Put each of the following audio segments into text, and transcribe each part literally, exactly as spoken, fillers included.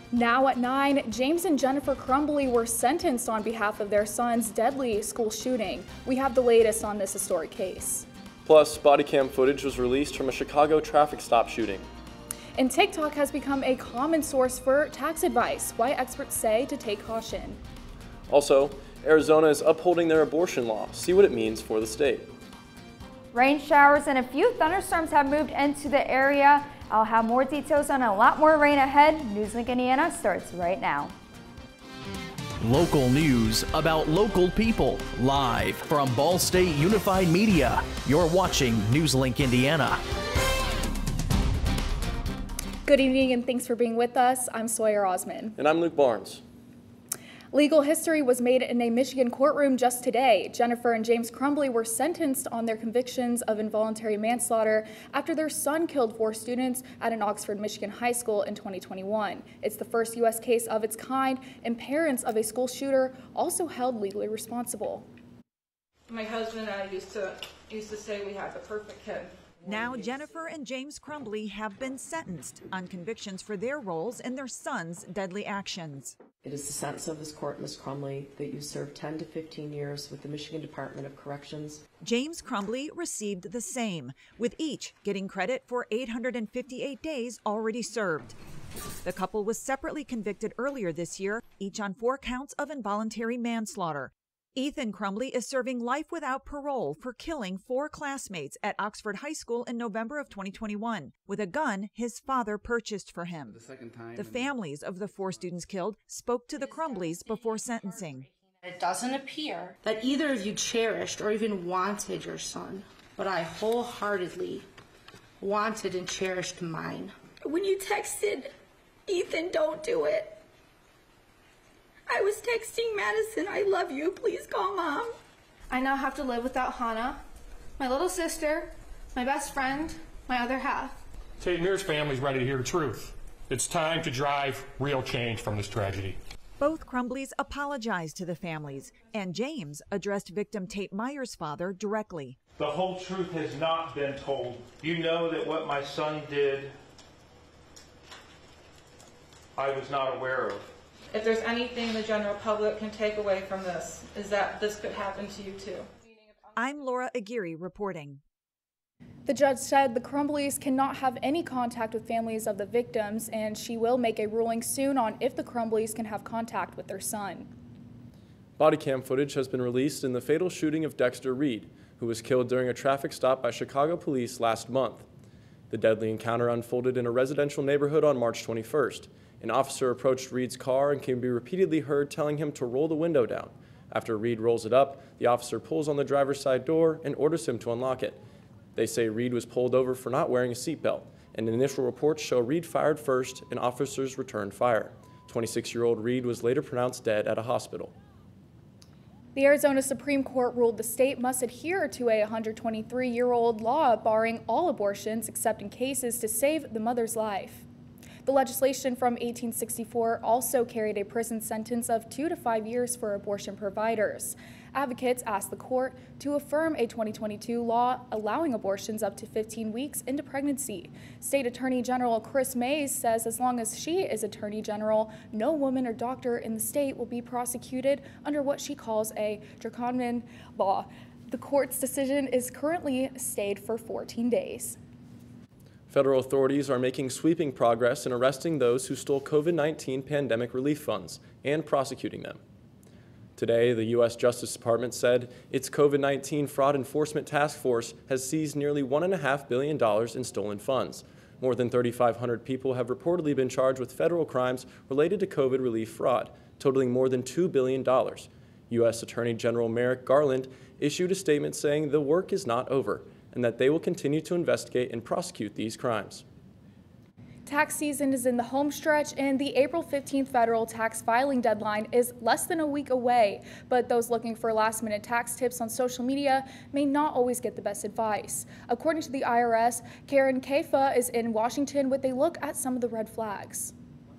Now at nine, James and Jennifer Crumbly were sentenced on behalf of their son's deadly school shooting. We have the latest on this historic case. Plus, body cam footage was released from a Chicago traffic stop shooting. And TikTok has become a common source for tax advice, why experts say to take caution. Also, Arizona is upholding their abortion law. See what it means for the state. Rain showers and a few thunderstorms have moved into the area. I'll have more details on a lot more rain ahead. NewsLink Indiana starts right now. Local news about local people, live from Ball State Unified Media. You're watching NewsLink Indiana. Good evening and thanks for being with us. I'm Sawyer Osman. And I'm Luke Barnes. Legal history was made in a Michigan courtroom just today. Jennifer and James Crumbly were sentenced on their convictions of involuntary manslaughter after their son killed four students at an Oxford, Michigan high school in twenty twenty-one. It's the first U S case of its kind, and parents of a school shooter also held legally responsible. My husband and I used to used to say we had the perfect kid. Now Jennifer and James Crumbly have been sentenced on convictions for their roles in their son's deadly actions. It is the sentence of this court, Miz Crumbly, that you serve ten to fifteen years with the Michigan Department of Corrections. James Crumbly received the same, with each getting credit for eight hundred fifty-eight days already served. The couple was separately convicted earlier this year, each on four counts of involuntary manslaughter. Ethan Crumbly is serving life without parole for killing four classmates at Oxford High School in November of twenty twenty-one with a gun his father purchased for him. The second time. The families of the four students killed spoke to the Crumblys before sentencing. It doesn't appear that either of you cherished or even wanted your son, but I wholeheartedly wanted and cherished mine. When you texted, Ethan, don't do it, I was texting Madison, I love you, please call mom. I now have to live without Hannah, my little sister, my best friend, my other half. Tate Mears family's ready to hear the truth. It's time to drive real change from this tragedy. Both Crumblys apologized to the families, and James addressed victim Tate Meyer's father directly. The whole truth has not been told. You know that what my son did, I was not aware of. If there's anything the general public can take away from this, is that this could happen to you too. I'm Laura Aguirre reporting. The judge said the Crumblys cannot have any contact with families of the victims, and she will make a ruling soon on if the Crumblys can have contact with their son. Body cam footage has been released in the fatal shooting of Dexter Reed, who was killed during a traffic stop by Chicago police last month. The deadly encounter unfolded in a residential neighborhood on March twenty-first. An officer approached Reed's car and can be repeatedly heard telling him to roll the window down. After Reed rolls it up, the officer pulls on the driver's side door and orders him to unlock it. They say Reed was pulled over for not wearing a seatbelt, and initial reports show Reed fired first and officers returned fire. twenty-six-year-old Reed was later pronounced dead at a hospital. The Arizona Supreme Court ruled the state must adhere to a one hundred twenty-three-year-old law barring all abortions except in cases to save the mother's life. The legislation from eighteen sixty-four also carried a prison sentence of two to five years for abortion providers. Advocates asked the court to affirm a twenty twenty-two law allowing abortions up to fifteen weeks into pregnancy. State Attorney General Chris Mays says as long as she is Attorney General, no woman or doctor in the state will be prosecuted under what she calls a draconian law. The court's decision is currently stayed for fourteen days. Federal authorities are making sweeping progress in arresting those who stole COVID nineteen pandemic relief funds and prosecuting them. Today, the U S Justice Department said its COVID nineteen Fraud Enforcement Task Force has seized nearly one point five billion dollars in stolen funds. More than thirty-five hundred people have reportedly been charged with federal crimes related to COVID relief fraud, totaling more than two billion dollars. U S Attorney General Merrick Garland issued a statement saying the work is not over and that they will continue to investigate and prosecute these crimes. Tax season is in the home stretch, and the April fifteenth federal tax filing deadline is less than a week away. But those looking for last-minute tax tips on social media may not always get the best advice. According to the I R S, Karen Kaifa is in Washington with a look at some of the red flags.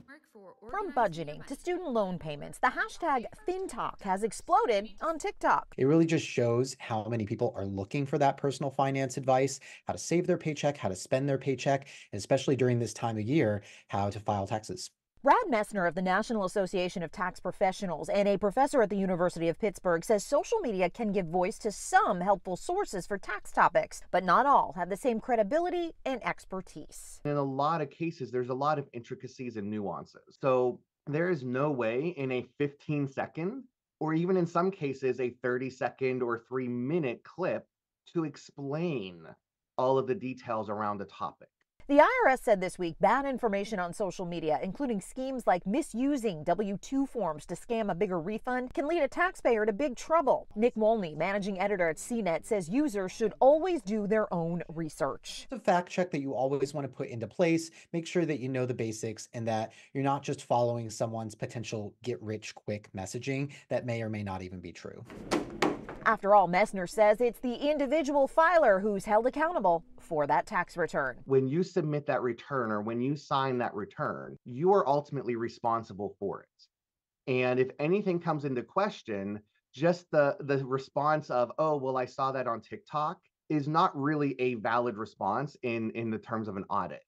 From budgeting to student loan payments, the hashtag FinTalk has exploded on TikTok. It really just shows how many people are looking for that personal finance advice, how to save their paycheck, how to spend their paycheck, and especially during this time of year, how to file taxes. Brad Messner of the National Association of Tax Professionals and a professor at the University of Pittsburgh says social media can give voice to some helpful sources for tax topics, but not all have the same credibility and expertise. In a lot of cases, there's a lot of intricacies and nuances. So there is no way in a fifteen second, or even in some cases, a thirty second or three minute clip to explain all of the details around a topic. The I R S said this week bad information on social media, including schemes like misusing W two forms to scam a bigger refund, can lead a taxpayer to big trouble. Nick Molney, managing editor at C net, says users should always do their own research. The fact check that you always want to put into place, make sure that you know the basics and that you're not just following someone's potential get-rich-quick messaging that may or may not even be true. After all, Messner says it's the individual filer who's held accountable for that tax return. When you submit that return or when you sign that return, you are ultimately responsible for it. And if anything comes into question, just the, the response of, oh, well, I saw that on TikTok is not really a valid response in, in the terms of an audit.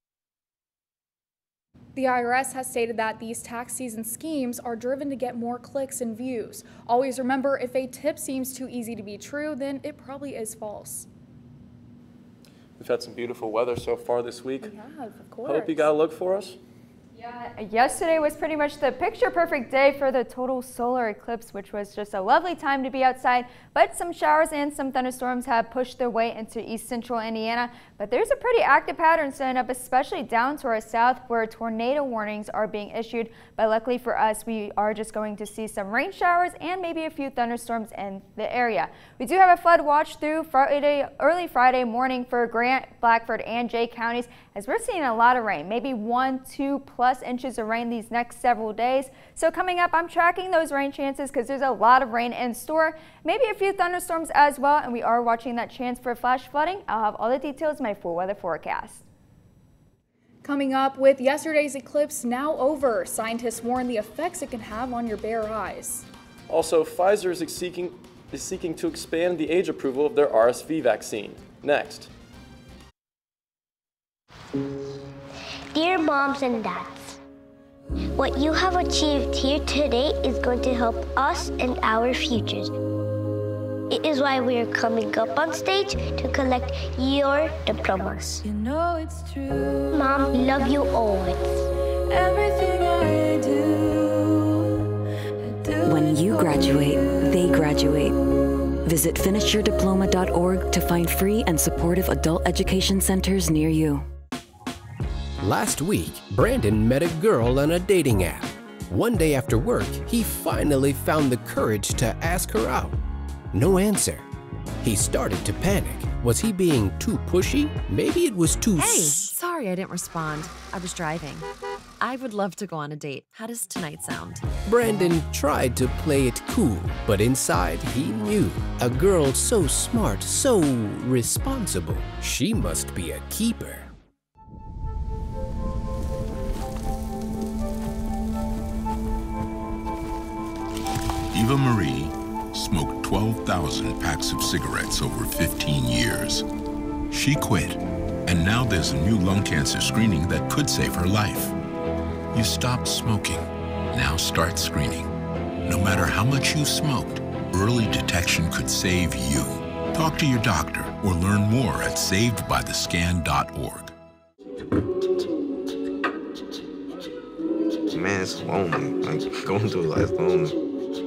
The I R S has stated that these tax season schemes are driven to get more clicks and views. Always remember, if a tip seems too easy to be true, then it probably is false. We've had some beautiful weather so far this week. We have, of course. Hope you got a look for us. Yeah, yesterday was pretty much the picture-perfect day for the total solar eclipse, which was just a lovely time to be outside. But some showers and some thunderstorms have pushed their way into east central Indiana. But there's a pretty active pattern setting up, especially down to our south, where tornado warnings are being issued. But luckily for us, we are just going to see some rain showers and maybe a few thunderstorms in the area. We do have a flood watch through Friday, early Friday morning for Grant, Blackford, and Jay counties, as we're seeing a lot of rain, maybe one, two plus inches of rain these next several days. So coming up, I'm tracking those rain chances because there's a lot of rain in store, maybe a few thunderstorms as well, and we are watching that chance for flash flooding. I'll have all the details in my full weather forecast. Coming up, with yesterday's eclipse now over, scientists warn the effects it can have on your bare eyes. Also, Pfizer is seeking, is seeking to expand the age approval of their R S V vaccine. Next. Dear moms and dads, what you have achieved here today is going to help us and our futures. It is why we are coming up on stage to collect your diplomas. You know it's true. Mom, love you always. Everything I do, I do. When you graduate, they graduate. Visit finish your diploma dot org to find free and supportive adult education centers near you. Last week, Brandon met a girl on a dating app. One day after work, he finally found the courage to ask her out. No answer. He started to panic. Was he being too pushy? Maybe it was too Hey, sorry I didn't respond. I was driving. I would love to go on a date. How does tonight sound? Brandon tried to play it cool, but inside he knew. A girl so smart, so responsible. She must be a keeper. Eva Marie smoked twelve thousand packs of cigarettes over fifteen years. She quit, and now there's a new lung cancer screening that could save her life. You stopped smoking, now start screening. No matter how much you smoked, early detection could save you. Talk to your doctor or learn more at saved by the scan dot org. Man, it's lonely. Like, going through life lonely.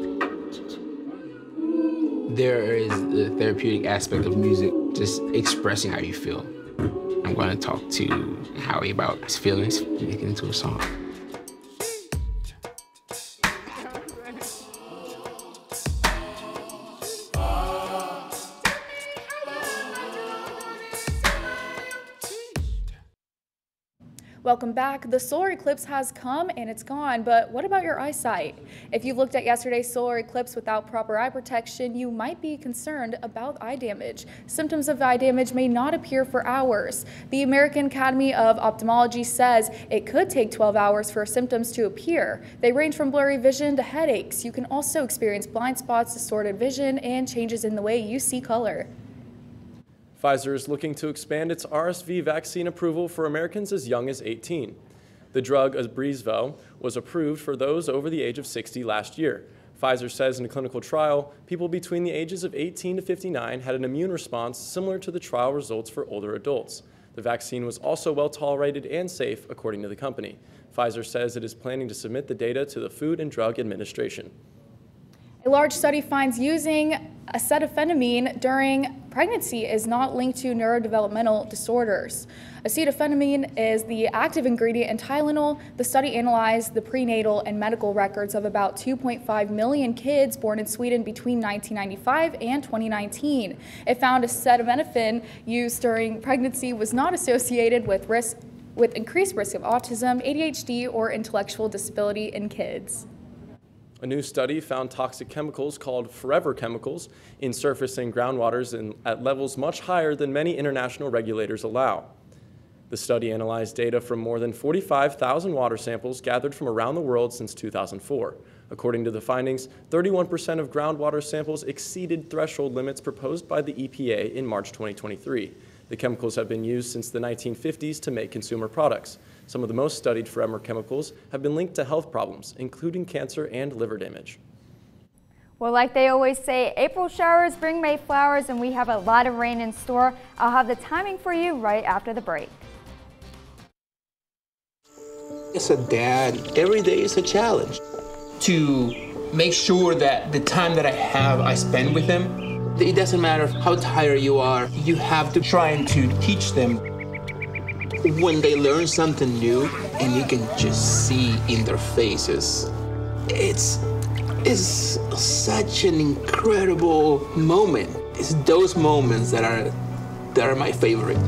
There is the therapeutic aspect of music, just expressing how you feel. I'm going to talk to Howie about his feelings, make it into a song. Welcome back. The solar eclipse has come and it's gone, but what about your eyesight? If you looked at yesterday's solar eclipse without proper eye protection, you might be concerned about eye damage. Symptoms of eye damage may not appear for hours. The American Academy of Ophthalmology says it could take twelve hours for symptoms to appear. They range from blurry vision to headaches. You can also experience blind spots, distorted vision, and changes in the way you see color. Pfizer is looking to expand its R S V vaccine approval for Americans as young as eighteen. The drug, Abrezvo, was approved for those over the age of sixty last year. Pfizer says in a clinical trial, people between the ages of eighteen to fifty-nine had an immune response similar to the trial results for older adults. The vaccine was also well tolerated and safe, according to the company. Pfizer says it is planning to submit the data to the Food and Drug Administration. A large study finds using acetaminophen during pregnancy is not linked to neurodevelopmental disorders. Acetaminophen is the active ingredient in Tylenol. The study analyzed the prenatal and medical records of about two point five million kids born in Sweden between nineteen ninety-five and twenty nineteen. It found acetaminophen used during pregnancy was not associated with risk with increased risk of autism, A D H D, or intellectual disability in kids. A new study found toxic chemicals called forever chemicals in surface and groundwaters in, at levels much higher than many international regulators allow. The study analyzed data from more than forty-five thousand water samples gathered from around the world since two thousand four. According to the findings, thirty-one percent of groundwater samples exceeded threshold limits proposed by the E P A in March twenty twenty-three. The chemicals have been used since the nineteen fifties to make consumer products. Some of the most studied forever chemicals have been linked to health problems, including cancer and liver damage. Well, like they always say, April showers bring May flowers, and we have a lot of rain in store. I'll have the timing for you right after the break. As a dad, every day is a challenge. To make sure that the time that I have, I spend with them. It doesn't matter how tired you are, you have to try to teach them. When they learn something new and you can just see in their faces, it's, it's such an incredible moment. It's those moments that are, that are my favorite.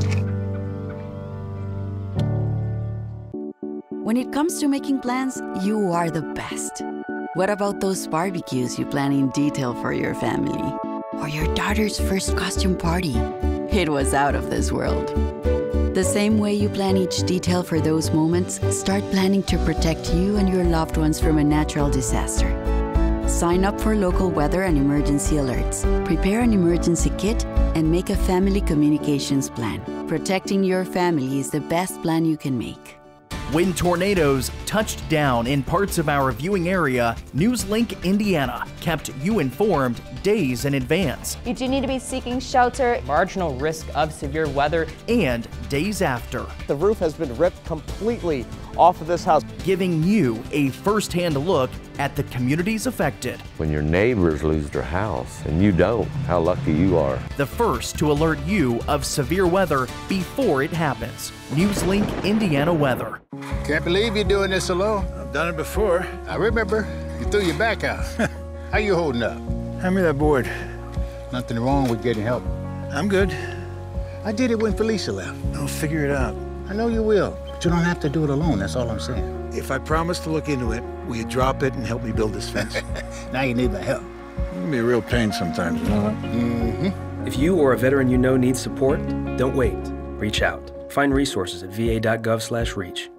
When it comes to making plans, you are the best. What about those barbecues you plan in detail for your family? Or your daughter's first costume party? It was out of this world. The same way you plan each detail for those moments, start planning to protect you and your loved ones from a natural disaster. Sign up for local weather and emergency alerts. Prepare an emergency kit and make a family communications plan. Protecting your family is the best plan you can make. When tornadoes touched down in parts of our viewing area, NewsLink Indiana kept you informed days in advance. You do need to be seeking shelter. Marginal risk of severe weather. And days after. The roof has been ripped completely off of this house, giving you a first-hand look at the communities affected. When your neighbors lose their house and you don't, how lucky you are. The first to alert you of severe weather before it happens. NewsLink Indiana Weather. Can't believe you're doing this alone. I've done it before. I remember you threw your back out. How you holding up? Hand me that board. Nothing wrong with getting help. I'm good. I did it when Felicia left. I'll figure it out. I know you will, but you don't have to do it alone. That's all I'm saying. If I promise to look into it, will you drop it and help me build this fence? Now you need my help. It can be a real pain sometimes, you know what? Mm-hmm. If you or a veteran you know needs support, don't wait. Reach out. Find resources at v a dot gov slash reach.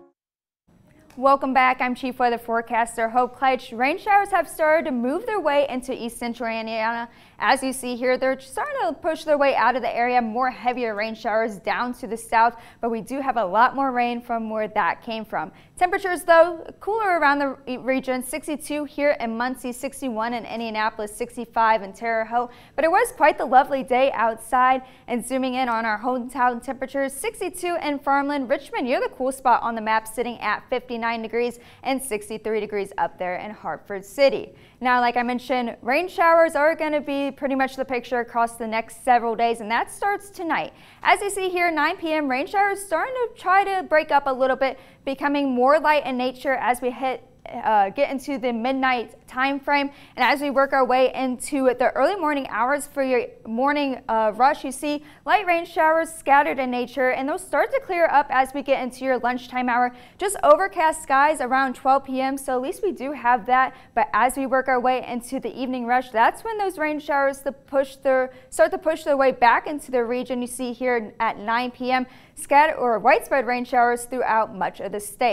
Welcome back. I'm Chief Weather Forecaster Hope Kleitch. Rain showers have started to move their way into east central Indiana. As you see here, they're starting to push their way out of the area. More heavier rain showers down to the south, but we do have a lot more rain from where that came from. Temperatures, though, cooler around the region. sixty-two here in Muncie, sixty-one in Indianapolis, sixty-five in Terre Haute. But it was quite the lovely day outside. And zooming in on our hometown temperatures, sixty-two in Farmland. Richmond, you're the cool spot on the map, sitting at fifty-nine degrees, and sixty-three degrees up there in Hartford City. Now, like I mentioned, rain showers are going to be pretty much the picture across the next several days, and that starts tonight. As you see here, nine p m rain showers starting to try to break up a little bit, becoming more light in nature as we hit Uh, get into the midnight time frame, and as we work our way into the early morning hours for your morning uh, rush, you see light rain showers scattered in nature, and those start to clear up as we get into your lunchtime hour. Just overcast skies around twelve p m so at least we do have that. But as we work our way into the evening rush, that's when those rain showers to push their start to push their way back into the region. You see here at nine p m scatter or widespread rain showers throughout much of the state.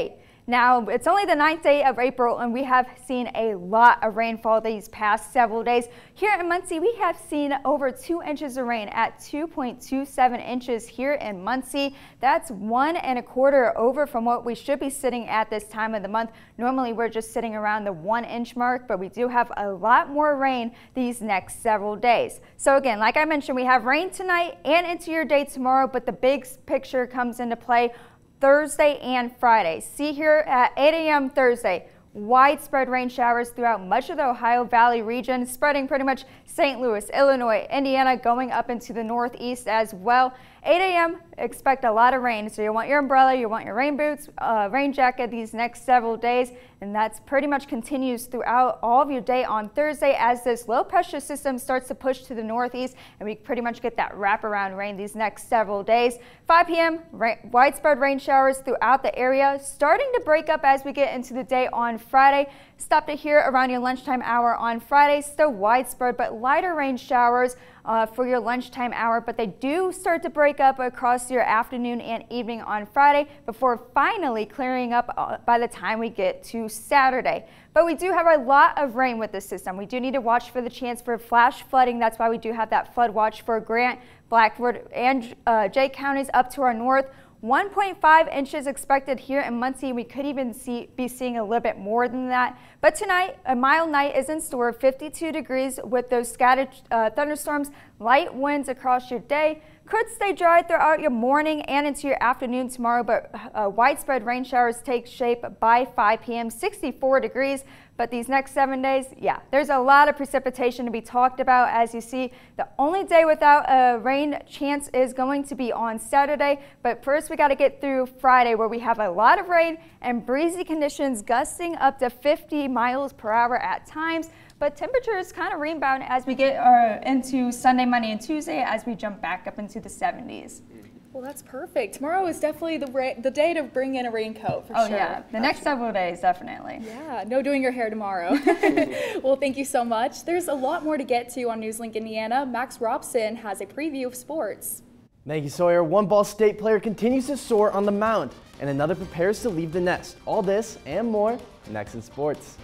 Now, it's only the ninth day of April, and we have seen a lot of rainfall these past several days. Here in Muncie, we have seen over two inches of rain at two point two seven inches here in Muncie. That's one and a quarter over from what we should be sitting at this time of the month. Normally, we're just sitting around the one inch mark, but we do have a lot more rain these next several days. So again, like I mentioned, we have rain tonight and into your day tomorrow, but the big picture comes into play Thursday and Friday. See here at eight A M Thursday, widespread rain showers throughout much of the Ohio Valley region, spreading pretty much Saint Louis, Illinois, Indiana, going up into the northeast as well. eight A M expect a lot of rain, so you want your umbrella, you want your rain boots, uh, rain jacket these next several days, and that's pretty much continues throughout all of your day on Thursday as this low pressure system starts to push to the northeast, and we pretty much get that wraparound rain these next several days. five P M Rain, widespread rain showers throughout the area, starting to break up as we get into the day on Friday. Stop to here around your lunchtime hour on Friday. Still widespread but lighter rain showers uh, for your lunchtime hour, but they do start to break up across your afternoon and evening on Friday before finally clearing up uh, by the time we get to Saturday. But we do have a lot of rain with this system. We do need to watch for the chance for flash flooding. That's why we do have that flood watch for Grant, Blackford, and uh, Jay counties up to our north. one point five inches expected here in Muncie. We could even see, be seeing a little bit more than that. But tonight, a mild night is in store, fifty-two degrees with those scattered uh, thunderstorms, light winds across your day. Could stay dry throughout your morning and into your afternoon tomorrow, but uh, widespread rain showers take shape by five P M sixty-four degrees. But these next seven days, yeah, there's a lot of precipitation to be talked about. As you see, the only day without a rain chance is going to be on Saturday. But first, we got to get through Friday, where we have a lot of rain and breezy conditions gusting up to fifty miles per hour at times. But temperatures kind of rebound as we get uh, into Sunday, Monday, and Tuesday as we jump back up into the seventies. Well, that's perfect. Tomorrow is definitely the ra the day to bring in a raincoat for oh, sure. Oh yeah, the next several days, definitely. Yeah, no doing your hair tomorrow. Well, thank you so much. There's a lot more to get to on NewsLink Indiana. Max Robson has a preview of sports. Thank you, Sawyer. One Ball State player continues to soar on the mound, and another prepares to leave the nest. All this and more next in sports.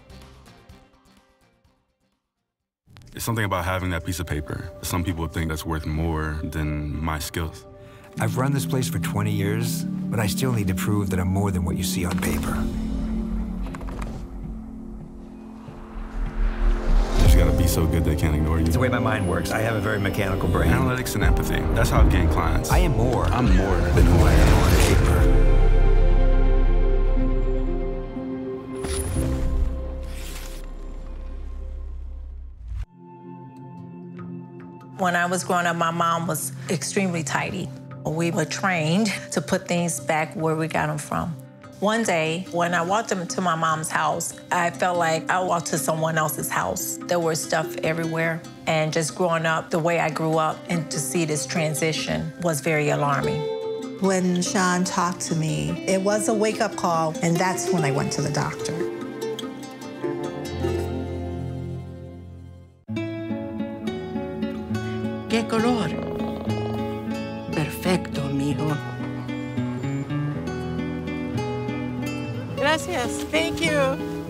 It's something about having that piece of paper. Some people think that's worth more than my skills. I've run this place for twenty years, but I still need to prove that I'm more than what you see on paper. You just gotta be so good they can't ignore you. It's the way my mind works. I have a very mechanical brain. Analytics and empathy. That's how I've gained clients. I am more. I'm more than who I am on paper. When I was growing up, my mom was extremely tidy. We were trained to put things back where we got them from. One day, when I walked into my mom's house, I felt like I walked to someone else's house. There was stuff everywhere, and just growing up the way I grew up and to see this transition was very alarming. When Sean talked to me, it was a wake-up call, and that's when I went to the doctor. ¿Qué color? Perfecto, mijo. Gracias. Thank you.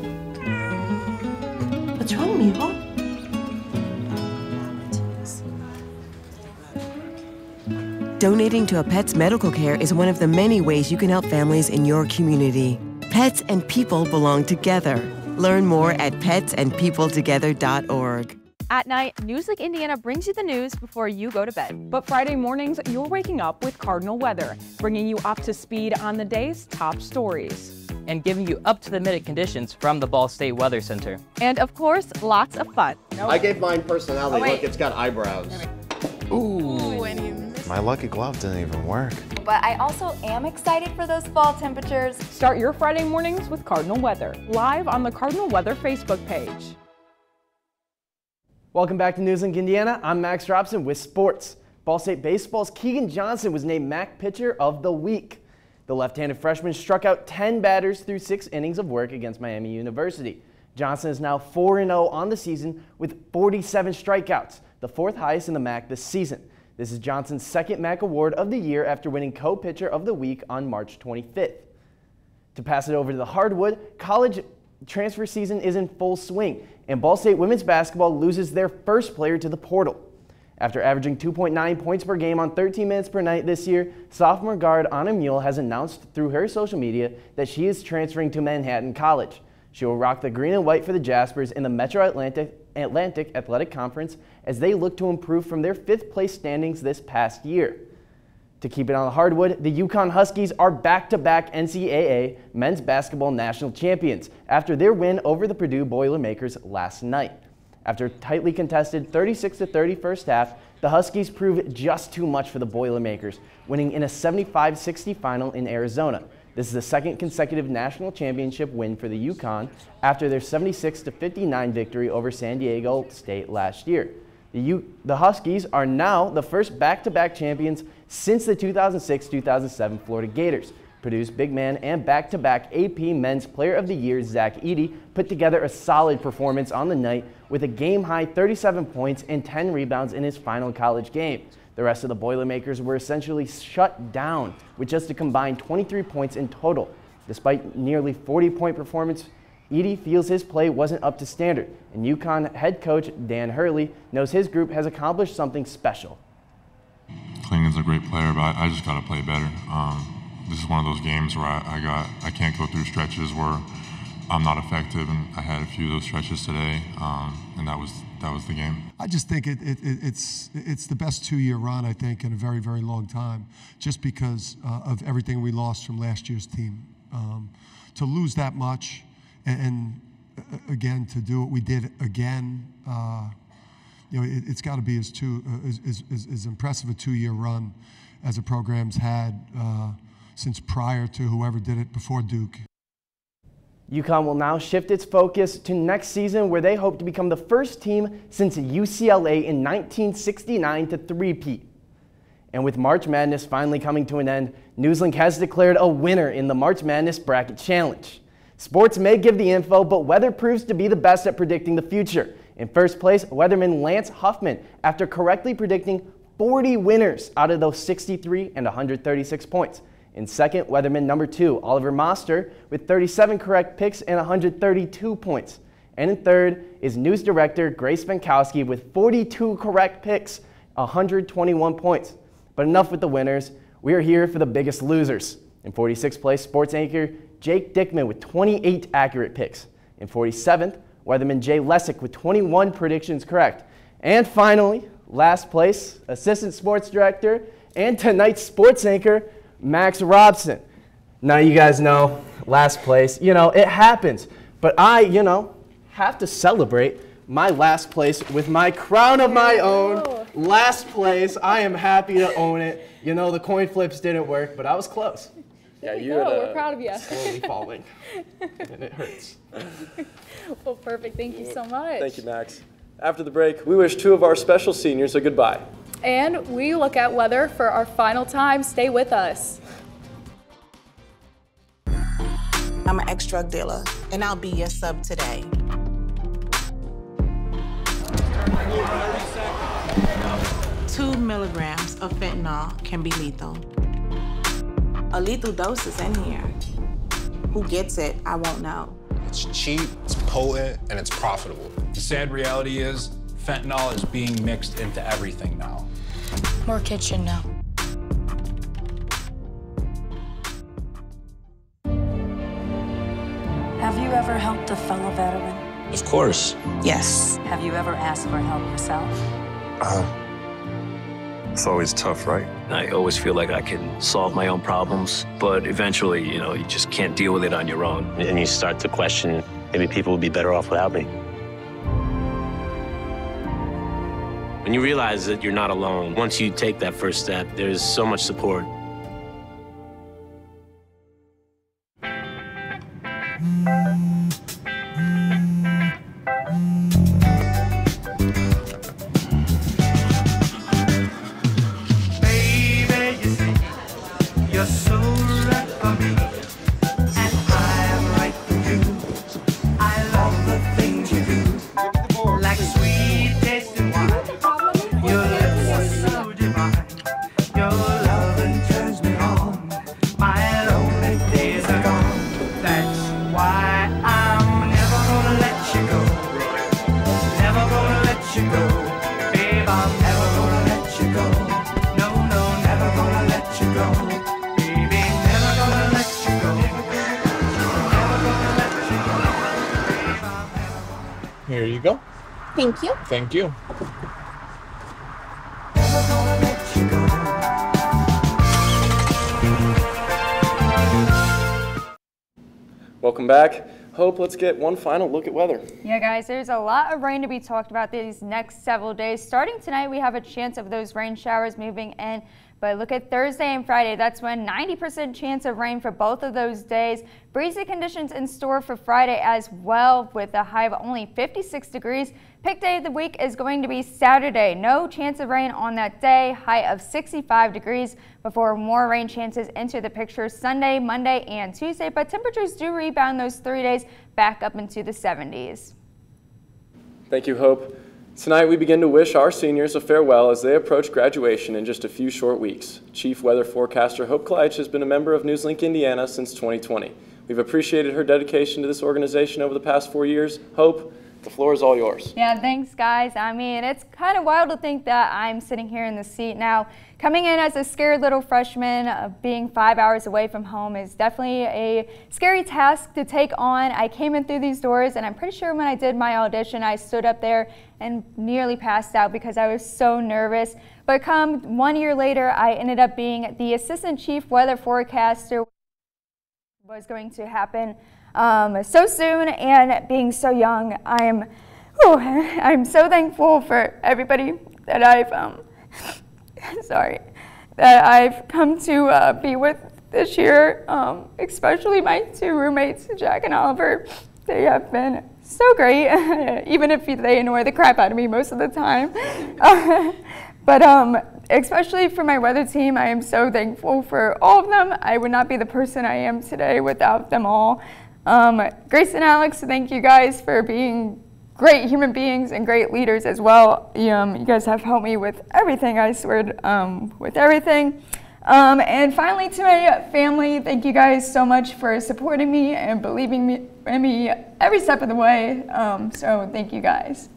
What's wrong, mijo? Donating to a pet's medical care is one of the many ways you can help families in your community. Pets and people belong together. Learn more at pets and people together dot org. At night, NewsLink Indiana brings you the news before you go to bed. But Friday mornings, you're waking up with Cardinal Weather, bringing you up to speed on the day's top stories. And giving you up-to-the-minute conditions from the Ball State Weather Center. And of course, lots of fun. Nope. I gave mine personality. Oh, Look, it's got eyebrows. Ooh. My lucky glove didn't even work. But I also am excited for those fall temperatures. Start your Friday mornings with Cardinal Weather, live on the Cardinal Weather Facebook page. Welcome back to NewsLink Indiana. I'm Max Robson with sports. Ball State Baseball's Keegan Johnson was named M A C Pitcher of the Week. The left-handed freshman struck out ten batters through six innings of work against Miami University. Johnson is now four and oh on the season with forty-seven strikeouts, the fourth highest in the M A C this season. This is Johnson's second M A C award of the year after winning co-pitcher of the week on March twenty-fifth. To pass it over to the hardwood, college transfer season is in full swing, and Ball State women's basketball loses their first player to the portal. After averaging two point nine points per game on thirteen minutes per night this year, sophomore guard Anna Mule has announced through her social media that she is transferring to Manhattan College. She will rock the green and white for the Jaspers in the Metro Atlantic, Atlantic Athletic Conference as they look to improve from their fifth place standings this past year. To keep it on the hardwood, the UConn Huskies are back-to-back N C double A men's basketball national champions after their win over the Purdue Boilermakers last night. After a tightly contested thirty-six to thirty first half, the Huskies proved just too much for the Boilermakers, winning in a seventy-five sixty final in Arizona. This is the second consecutive national championship win for the UConn after their seventy-six to fifty-nine victory over San Diego State last year. The, U the Huskies are now the first back-to-back champions since the two thousand six two thousand seven Florida Gators. Purdue's big man and back-to-back A P Men's Player of the Year Zach Edey put together a solid performance on the night with a game-high thirty-seven points and ten rebounds in his final college game. The rest of the Boilermakers were essentially shut down with just a combined twenty-three points in total. Despite nearly forty point performance, Edey feels his play wasn't up to standard, and UConn head coach Dan Hurley knows his group has accomplished something special. Klingon's a great player, but I, I just got to play better. Um, this is one of those games where I, I got I can't go through stretches where I'm not effective, and I had a few of those stretches today, um, and that was that was the game. I just think it, it, it, it's it's the best two-year run, I think, in a very, very long time, just because uh, of everything we lost from last year's team. Um, to lose that much, and, and uh, again, to do what we did again, uh, you know, it, it's got to be as, two, uh, as, as, as impressive a two-year run as the program's had uh, since prior to whoever did it before Duke. UConn will now shift its focus to next season, where they hope to become the first team since U C L A in nineteen sixty-nine to three-peat. And with March Madness finally coming to an end, NewsLink has declared a winner in the March Madness Bracket Challenge. Sports may give the info, but weather proves to be the best at predicting the future. In first place, weatherman Lance Huffman, after correctly predicting forty winners out of those sixty-three and one hundred thirty-six points. In second, weatherman number two, Oliver Moster, with thirty-seven correct picks and one hundred thirty-two points. And in third is news director Grace Venkowski with forty-two correct picks, one hundred twenty-one points. But enough with the winners. We are here for the biggest losers. In forty-sixth place, sports anchor Jake Dickman with twenty-eight accurate picks. In forty-seventh, weatherman Jay Lessick with twenty-one predictions correct. And finally, last place, assistant sports director and tonight's sports anchor, Max Robson. Now you guys know, last place, you know, it happens. But I, you know, have to celebrate my last place with my crown of my own. Last place, I am happy to own it. You know, the coin flips didn't work, but I was close. Yeah, you go. We're proud of you. Slowly falling, and it hurts. Well, perfect. Thank you so much. Thank you, Max. After the break, we wish two of our special seniors a goodbye. And we look at weather for our final time. Stay with us. I'm an ex-drug dealer, and I'll be your sub today. Two milligrams of fentanyl can be lethal. A lethal dose is in here. Who gets it, I won't know. It's cheap, it's potent, and it's profitable. The sad reality is, fentanyl is being mixed into everything now. More kids should know. Have you ever helped a fellow veteran? Of course. Yes. Have you ever asked for help yourself? Uh, it's always tough, right? I always feel like I can solve my own problems, but eventually, you know, you just can't deal with it on your own. And you start to question, maybe people would be better off without me. When you realize that you're not alone, once you take that first step, there's so much support. Your love and Here you go. Thank you. Thank you. Welcome back. Hope, let's get one final look at weather. Yeah, guys, there's a lot of rain to be talked about these next several days. Starting tonight, we have a chance of those rain showers moving in. But look at Thursday and Friday. That's when ninety percent chance of rain for both of those days. Breezy conditions in store for Friday as well, with a high of only fifty-six degrees. Pick day of the week is going to be Saturday. No chance of rain on that day. High of sixty-five degrees before more rain chances enter the picture Sunday, Monday, and Tuesday. But temperatures do rebound those three days back up into the seventies. Thank you, Hope. Tonight we begin to wish our seniors a farewell as they approach graduation in just a few short weeks. Chief Weather Forecaster Hope Kleitch has been a member of NewsLink Indiana since twenty twenty. We've appreciated her dedication to this organization over the past four years. Hope, the floor is all yours. Yeah, thanks, guys. I mean, it's kind of wild to think that I'm sitting here in the seat now. Coming in as a scared little freshman, uh, being five hours away from home is definitely a scary task to take on. I came in through these doors, and I'm pretty sure when I did my audition, I stood up there and nearly passed out because I was so nervous. But come one year later, I ended up being the Assistant Chief Weather Forecaster. Was going to happen um, so soon, and being so young, I'm whew, I'm so thankful for everybody that I've um, sorry that I've come to uh, be with this year, um, especially my two roommates, Jack and Oliver. They have been so great, even if they annoy the crap out of me most of the time. Uh, but um, especially for my weather team, I am so thankful for all of them. I would not be the person I am today without them all. Um, Grace and Alex, thank you guys for being great human beings and great leaders as well. Um, you guys have helped me with everything, I swear, um, with everything. Um, and finally, to my family, thank you guys so much for supporting me and believing me, in me every step of the way. Um, so thank you guys.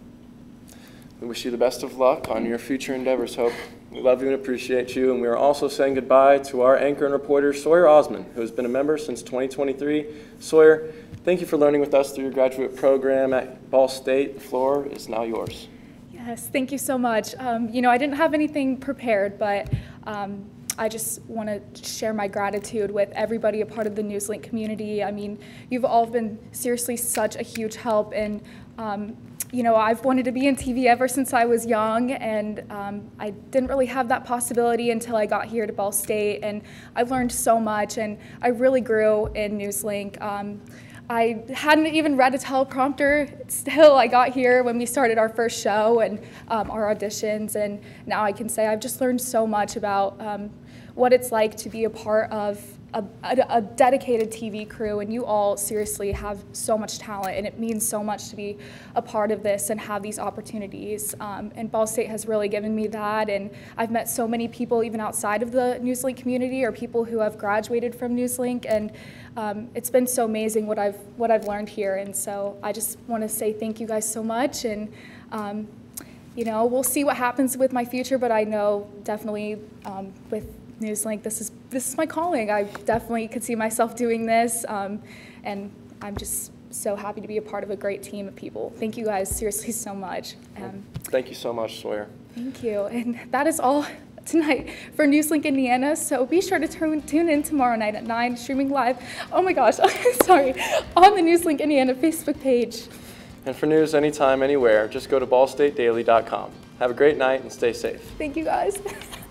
We wish you the best of luck on your future endeavors, Hope. We love you and appreciate you, and we are also saying goodbye to our anchor and reporter, Sawyer Osman, who has been a member since twenty twenty-three. Sawyer, thank you for learning with us through your graduate program at Ball State. The floor is now yours. Yes, thank you so much. Um, you know, I didn't have anything prepared, but um, I just want to share my gratitude with everybody a part of the NewsLink community. I mean, you've all been seriously such a huge help, and um, you know, I've wanted to be in T V ever since I was young, and um, I didn't really have that possibility until I got here to Ball State, and I learned so much, and I really grew in NewsLink. Um, I hadn't even read a teleprompter. Still, I got here when we started our first show and um, our auditions, and now I can say I've just learned so much about um, what it's like to be a part of a, a, a dedicated T V crew, and you all seriously have so much talent, and it means so much to be a part of this and have these opportunities. Um, and Ball State has really given me that, and I've met so many people even outside of the NewsLink community or people who have graduated from NewsLink, and um, it's been so amazing what I've what I've learned here. And so I just want to say thank you guys so much, and um, you know, we'll see what happens with my future, but I know definitely um, with NewsLink, this is this is my calling. I definitely could see myself doing this, um, and I'm just so happy to be a part of a great team of people. Thank you guys seriously so much. Um, Thank you so much, Sawyer. Thank you, and that is all tonight for NewsLink Indiana. So be sure to turn, tune in tomorrow night at nine, streaming live. Oh my gosh, sorry, on the NewsLink Indiana Facebook page. And for news anytime, anywhere, just go to ball state daily dot com. Have a great night and stay safe. Thank you guys.